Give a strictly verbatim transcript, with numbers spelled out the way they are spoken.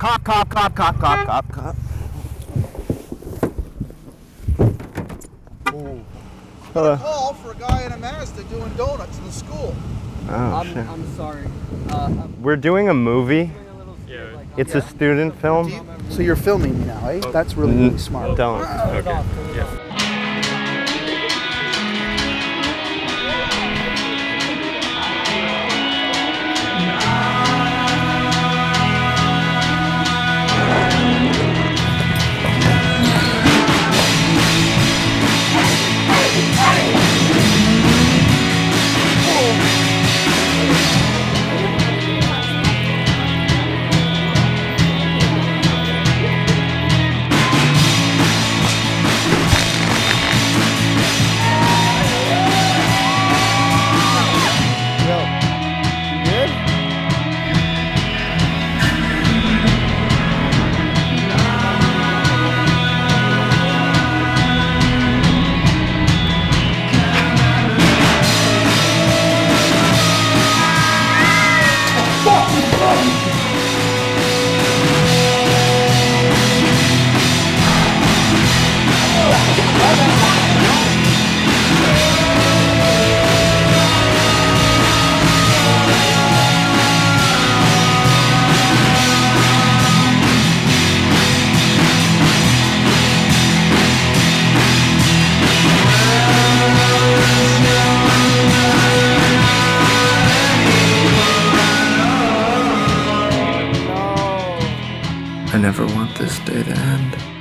Cop, cop, cop, cop, cop, cop, cop. Ooh. Hello. A call for a guy in a Mazda doing donuts in the school. Oh, I'm, shit. I'm sorry. Uh, I'm We're doing a movie. doing a little skit, Yeah. like, It's I'm- a student film. You, so you're filming me now, eh? That's really, really smart. Don't. Turn it Okay. off, turn it Yeah. off. I never want this day to end.